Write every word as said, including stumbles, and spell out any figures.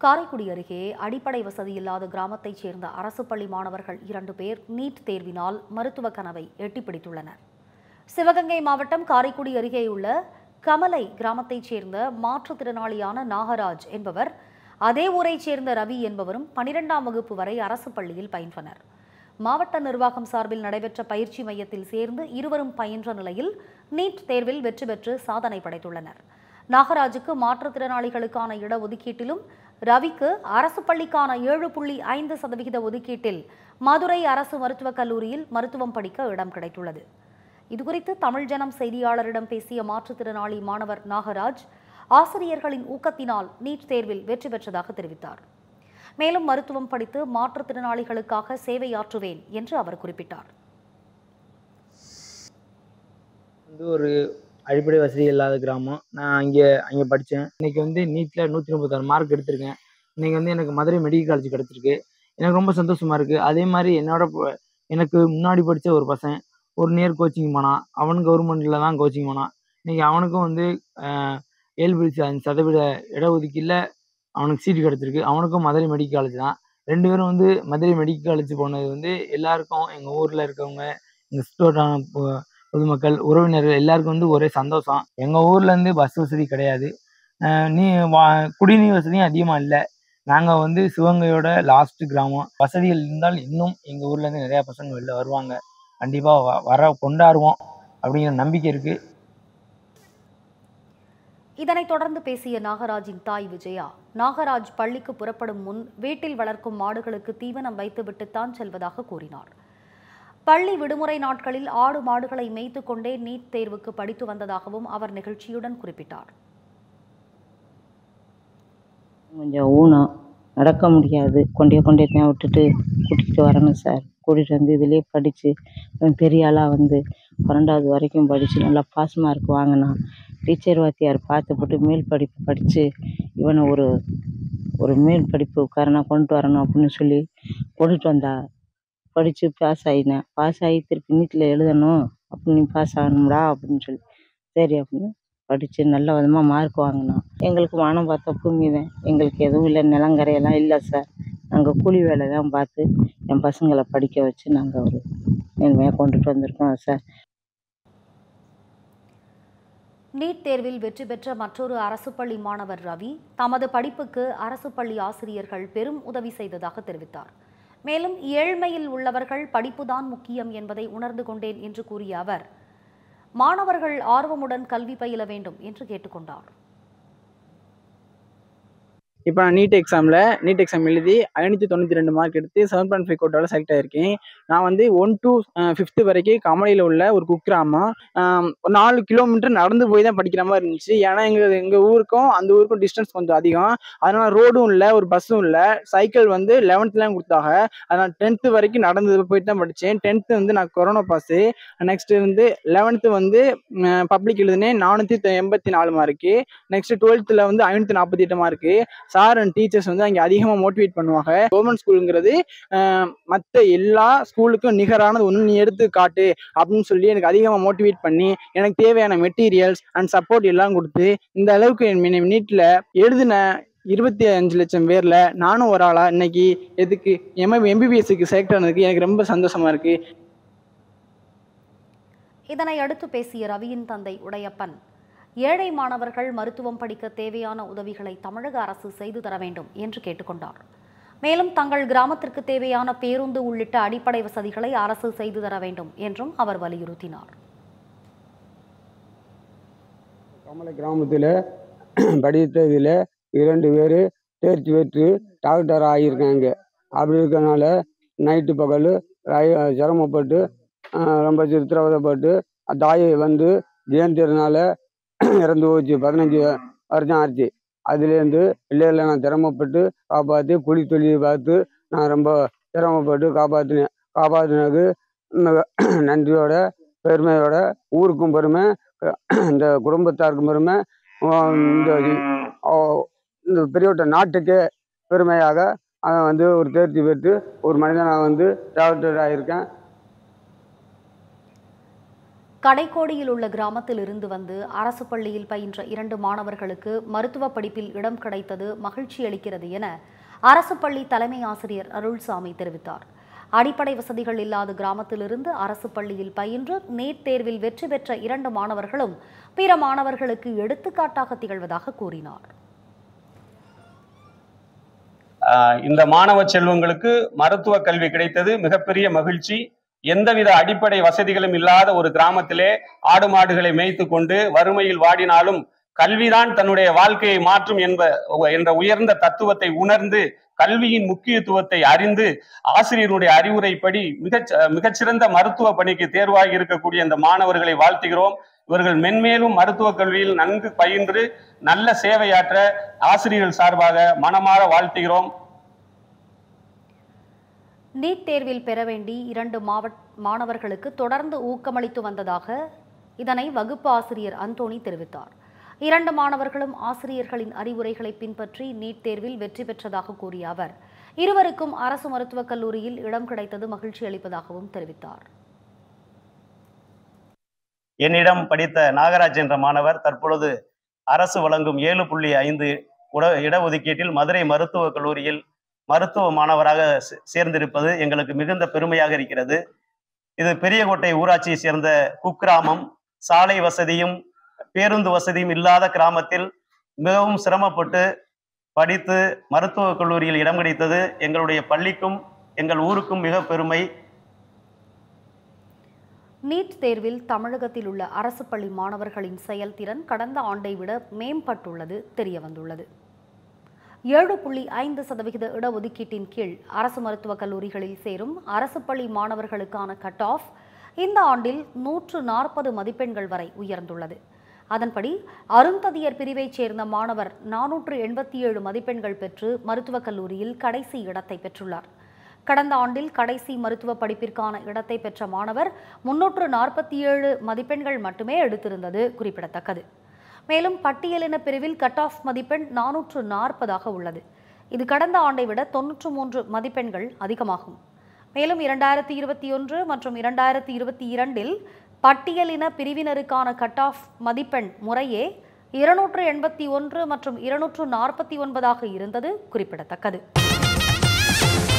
காரைக்குடி அருகே அடிப்படை வசதி இல்லாத கிராமத்தைச் சேர்ந்த அரசு பள்ளி மாணவர்கள் இரண்டு பேர் நீட் தேர்வினால் மருத்துவ கனவை எட்டிப்பிடித்துள்ளனர். சிவகங்கை மாவட்டம் காரைக்குடி அருகேயுள்ள கமலை கிராமத்தைச் சேர்ந்த மாற்றுத்திறனாளியான நாகராஜ் என்பவர், அதே ஊரைச் சேர்ந்த ரவி என்பவரும் பனிரெண்டாம் வகுப்பு வரை அரசு பள்ளியில் பயின்றனர். மாவட்ட நிர்வாகம் சார்பில் நடைபெற்ற பயிற்சி மையத்தில் சேர்ந்து இருவரும் பயின்ற நிலையில் நீட் தேர்வில் வெற்றி பெற்று சாதனை படைத்துள்ளனர். நாகராஜுக்கு மாற்றுத்திறனாளிகளுக்கான இடஒதுக்கீட்டிலும், ரவிக்கு அரசு பள்ளிக்கான ஏழு புள்ளி ஐந்து சதவிகித ஒதுக்கீட்டில் மதுரை அரசு மருத்துவக் கல்லூரியில் மருத்துவம் படிக்க இடம் கிடைத்துள்ளது. இதுகுறித்து தமிழ் ஜனம் செய்தியாளரிடம் பேசிய மாற்றுத்திறனாளி மாணவர் நாகராஜ், ஆசிரியர்களின் ஊக்கத்தினால் நீட் தேர்வில் வெற்றி பெற்றதாக தெரிவித்தார். மேலும் மருத்துவம் படித்து மாற்றுத்திறனாளிகளுக்காக சேவையாற்றுவேன் என்று அவர் குறிப்பிட்டார். ஒரு அடிப்படை வசதி இல்லாத கிராமம். நான் அங்கே அங்கே படித்தேன். இன்னைக்கு வந்து நீட்டில் நூற்றி முப்பத்தாறு மார்க் எடுத்திருக்கேன். இன்னைக்கு வந்து எனக்கு மதுரை மெடிக்கல் காலேஜ் கிடச்சிருக்கு. எனக்கு ரொம்ப சந்தோஷமா இருக்குது. அதே மாதிரி என்னோட எனக்கு முன்னாடி படித்த ஒரு பசன் ஒரு நேர் கோச்சிங் போனான். அவன் கவர்மெண்ட்டில் தான் கோச்சிங் போனான். இன்னைக்கு அவனுக்கும் வந்து ஏழு புள்ளி அஞ்சு சதவீத இடஒதுக்கீட்டில் அவனுக்கு சீட்டு கிடச்சிருக்கு. அவனுக்கும் மதுரை மெடிக்கல் காலேஜ் தான். ரெண்டு பேரும் வந்து மதுரை மெடிக்கல் காலேஜ் போனது வந்து எல்லாருக்கும், எங்கள் ஊரில் இருக்கவங்க, எங்கள் சுற்றுவட்டான பொதுமக்கள், உறவினர்கள் எல்லாருக்கும் வந்து ஒரே சந்தோஷம். எங்கள் ஊர்லேருந்து பஸ் வசதி கிடையாது, நீ வா குடிநீர் வசதியும் அதிகமாக இல்லை. நாங்கள் வந்து சிவகங்கையோட லாஸ்ட் கிராமம். வசதிகள் இருந்தால் இன்னும் எங்கள் ஊர்லேருந்து நிறையா பசங்க வெளில வருவாங்க. கண்டிப்பாக வ வர கொண்டாடுவோம் அப்படிங்கிற நம்பிக்கை இருக்குது. இதனைத் தொடர்ந்து பேசிய நாகராஜின் தாய் விஜயா, நாகராஜ் பள்ளிக்கு புறப்படும் முன் வீட்டில் வளர்க்கும் மாடுகளுக்கு தீவனம் வைத்துவிட்டுத்தான் செல்வதாக கூறினார். பள்ளி விடுமுறை நாட்களில் ஆடு மாடுகளை மேய்த்துக் கொண்டே நீட் தேர்வுக்கு படித்து வந்ததாகவும் அவர் நிகழ்ச்சியுடன் குறிப்பிட்டார். கொஞ்சம் ஊனம், நடக்க முடியாது, கொண்டே கொண்டே தான் விட்டுட்டு கூட்டிகிட்டு வரணும் சார். கூட்டிகிட்டு வந்து இதிலே படித்து பெரிய ஆளாக வந்து பன்னெண்டாவது வரைக்கும் படித்து நல்லா பாஸ் மார்க் வாங்கினான். டீச்சர் வாத்தியார் பார்த்துப்பட்டு மேல் படிப்பு படித்து இவனை ஒரு ஒரு மேல் படிப்புக்காரனை கொண்டு வரணும் அப்படின்னு சொல்லி கொண்டுட்டு வந்தா. படித்து பாஸ் ஆகினேன். பாஸ் ஆகி திருப்பி நீட்டில் எழுதணும், அப்படி நீ பாஸ் ஆகணும்டா அப்படின்னு சொல்லி சரி அப்படின்னு படித்து நல்ல விதமாக மார்க் வாங்கினோம். எங்களுக்கு வானம் பார்த்த பூமி தான். எங்களுக்கு எதுவும் இல்லை, நிலங்கரையெல்லாம் இல்லை சார். நாங்கள் கூலி வேலை தான் பார்த்து என் பசங்களை படிக்க வச்சு நாங்கள் ஒரு மேன்மையாக கொண்டுட்டு வந்திருக்கோம் சார். நீட் தேர்வில் வெற்றி பெற்ற மற்றொரு அரசு பள்ளி மாணவர் ரவி, தமது படிப்புக்கு அரசு பள்ளி ஆசிரியர்கள் பெரும் உதவி செய்ததாக தெரிவித்தார். மேலும் ஏழ்மையில் உள்ளவர்கள் படிப்புதான் முக்கியம் என்பதை உணர்ந்து கொண்டேன் என்று கூறிய அவர், மாணவர்கள் ஆர்வமுடன் கல்வி பயில வேண்டும் என்று கேட்டுக்கொண்டார். இப்போ நான் நீட் எக்ஸாமில் நீட் எக்ஸாம் எழுதி ஐநூற்றி தொண்ணூற்றி ரெண்டு மார்க் எடுத்து செவன் பாயிண்ட் ஃபைவ் கோட்டாவில் செலக்ட் ஆகிருக்கேன். நான் வந்து ஒன் டு ஃபிஃப்த்து வரைக்கும் கமலையில் உள்ள ஒரு குக்கிராமம், ஒரு நாலு கிலோமீட்டர் நடந்து போய் தான் படிக்கிற மாதிரி இருந்துச்சு. ஏன்னா எங்கள் எங்கள் ஊருக்கும் அந்த ஊருக்கும் டிஸ்டன்ஸ் கொஞ்சம் அதிகம். அதனால் ரோடும் இல்லை, ஒரு பஸ்ஸும் இல்லை. சைக்கிள் வந்து லெவன்த்துலாம் கொடுத்தாங்க. அதனால் டென்த்து வரைக்கும் நடந்து போயிட்டு தான் படித்தேன். டென்த்து வந்து நான் கொரோனா பாஸு. நெக்ஸ்ட்டு வந்து லெவன்த்து வந்து பப்ளிக் எழுதினேன், நானூற்றி எண்பத்தி நாலு மார்க்கு. நெக்ஸ்ட்டு டுவெல்த்தில் வந்து ஐநூற்றி நாற்பத்தி எட்டு மார்க்கு. சார் அண்ட் டீச்சர்ஸ் வந்து அங்கே அதிகமாக மோட்டிவேட் பண்ணுவாங்க. கவர்மெண்ட் ஸ்கூலுங்கிறது மற்ற எல்லா ஸ்கூலுக்கும் நிகரானது ஒன்று, நீ எடுத்து காட்டு அப்படின்னு சொல்லி எனக்கு அதிகமாக மோட்டிவேட் பண்ணி எனக்கு தேவையான மெட்டீரியல்ஸ் அண்ட் சப்போர்ட் எல்லாம் கொடுத்து இந்த அளவுக்கு என் நீட்டில் எழுதின இருபத்தி அஞ்சு லட்சம் பேரில் நானும் ஒரு ஆளா இன்னைக்கு எதுக்கு எம் எம்பிபிஎஸ்க்கு செலக்ட் ஆனதுக்கு எனக்கு ரொம்ப சந்தோஷமா இருக்கு. இதனை அடுத்து பேசிய ரவியின் தந்தை உடையப்பன், ஏழை மாணவர்கள் மருத்துவம் படிக்க தேவையான உதவிகளை தமிழக அரசு செய்து தர வேண்டும் என்று கேட்டுக்கொண்டார். மேலும் தங்கள் கிராமத்திற்கு தேவையான பேருந்து உள்ளிட்ட அடிப்படை வசதிகளை அரசு செய்து தர வேண்டும் என்றும் அவர் வலியுறுத்தினார். கமலை கிராமத்தில் படித்ததில் இரண்டு பேர் தேர்ச்சி பெற்று டாக்டர் ஆகியிருக்காங்க. அப்படி இருக்கனால நைட்டு பகல் சிரமப்பட்டு ரொம்ப சித்திரவதைப்பட்டு தாயை வந்து ஜெயந்தினால இறந்து போச்சு. பதினஞ்சு வருஷம் ஆச்சு. அதுலேருந்து பிள்ளைகளை நான் சிரமப்பட்டு காப்பாற்றி கூலி தொழிலை பார்த்து நான் ரொம்ப சிரமப்பட்டு காப்பாற்றினேன். காப்பாற்றினதுக்கு நன்றியோட பெருமையோட ஊருக்கும் பெருமை, இந்த குடும்பத்தாருக்கும் பெருமை, இந்த இந்த பெரியவட்ட நாட்டுக்கே பெருமையாக அவன் வந்து ஒரு தேர்ச்சி பெற்று ஒரு மனிதனாக வந்து டாக்டர் ஆகியிருக்கேன். கடைக்கோடியில் உள்ள கிராமத்தில் இருந்து வந்து அரசு பள்ளியில் பயின்ற இரண்டு மாணவர்களுக்கு மருத்துவ படிப்பில் இடம் கிடைத்தது மகிழ்ச்சி அளிக்கிறது என அரசு பள்ளி தலைமை ஆசிரியர் அருள்சாமி தெரிவித்தார். அடிப்படை வசதிகள் இல்லாத கிராமத்திலிருந்து அரசு பள்ளியில் பயின்று நீட் தேர்வில் வெற்றி பெற்ற இரண்டு மாணவர்களும் பிற மாணவர்களுக்கு எடுத்துக்காட்டாக திகழ்வதாக கூறினார். இந்த மாணவ செல்வங்களுக்கு மருத்துவ கல்வி கிடைத்தது மிகப்பெரிய மகிழ்ச்சி. எந்தவித அடிப்படை வசதிகளும் இல்லாத ஒரு கிராமத்திலே ஆடு மாடுகளை மேய்த்து கொண்டு வறுமையில் வாடினாலும் கல்விதான் தன்னுடைய வாழ்க்கையை மாற்றும் என்ப என்ற உயர்ந்த தத்துவத்தை உணர்ந்து கல்வியின் முக்கியத்துவத்தை அறிந்து ஆசிரியருடைய அறிவுரைப்படி மிகச் மிகச்சிறந்த மருத்துவ பணிக்கு தேர்வாகி இருக்கக்கூடிய இந்த மாணவர்களை வாழ்த்துகிறோம். இவர்கள் மென்மேலும் மருத்துவ கல்வியில் நன்கு பயின்று நல்ல சேவையாற்ற ஆசிரியர்கள் சார்பாக மனமாற வாழ்த்துகிறோம். நீட் தேர்வில் பெற வேண்டி இரண்டு மாவட்ட மாணவர்களுக்கு தொடர்ந்து ஊக்கமளித்து வந்ததாக இதனை வகுப்பு ஆசிரியர் அந்தோணி தெரிவித்தார். இரண்டு மாணவர்களும் ஆசிரியர்களின் அறிவுரைகளை பின்பற்றி நீட் தேர்வில் வெற்றி பெற்றதாக கூறிய அவர் இருவருக்கும் அரசு மருத்துவக் கல்லூரியில் இடம் கிடைத்தது மகிழ்ச்சி அளிப்பதாகவும் தெரிவித்தார். என்னிடம் படித்த நாகராஜ் என்ற மாணவர் தற்பொழுது அரசு வழங்கும் ஏழு புள்ளி ஐந்து இடஒதுக்கீட்டில் மதுரை மருத்துவக் கல்லூரியில் மருத்துவ மாணவராக சேர்ந்திருப்பது எங்களுக்கு மிகுந்த பெருமையாக இருக்கிறது. இது பெரியகோட்டை ஊராட்சியை சேர்ந்த குக்கிராமம். சாலை வசதியும் பேருந்து வசதியும் இல்லாத கிராமத்தில் மிகவும் சிரமப்பட்டு படித்து மருத்துவக் கல்லூரியில் இடம் கிடைத்தது எங்களுடைய பள்ளிக்கும் எங்கள் ஊருக்கும் மிக பெருமை. நீட் தேர்வில் தமிழகத்தில் உள்ள அரசு பள்ளி மாணவர்களின் செயல்திறன் கடந்த ஆண்டை விட மேம்பட்டுள்ளது தெரியவந்துள்ளது. ஏழு புள்ளி ஐந்து சதவிகித இடஒதுக்கீட்டின் கீழ் அரசு மருத்துவக் கல்லூரிகளில் சேரும் அரசு பள்ளி மாணவர்களுக்கான கட் ஆஃப் இந்த ஆண்டில் நூற்று நாற்பது மதிப்பெண்கள் வரை உயர்ந்துள்ளது. அதன்படி அருந்ததியர் பிரிவைச் சேர்ந்த மாணவர் நானூற்று எண்பத்தி ஏழு மதிப்பெண்கள் பெற்று மருத்துவக் கல்லூரியில் கடைசி இடத்தை பெற்றுள்ளார். கடந்த ஆண்டில் கடைசி மருத்துவ படிப்பிற்கான இடத்தை பெற்ற மாணவர் முன்னூற்று நாற்பத்தி ஏழு மதிப்பெண்கள் மட்டுமே எடுத்திருந்தது குறிப்பிடத்தக்கது. மேலும் பட்டியலின பிரிவில் கட் ஆஃப் மதிப்பெண் நானூற்று நாற்பதாக உள்ளது. இது கடந்த ஆண்டை விட தொன்னூற்று மூன்று மதிப்பெண்கள் அதிகமாகும். மேலும் இரண்டாயிரத்தி இருபத்தி ஒன்று மற்றும் இரண்டாயிரத்தி இருபத்தி இரண்டில் பட்டியலின பிரிவினருக்கான கட் ஆஃப் மதிப்பெண் முறையே இருநூற்று எண்பத்தி ஒன்று மற்றும் இருநூற்று நாற்பத்தி ஒன்பதாக இருந்தது குறிப்பிடத்தக்கது.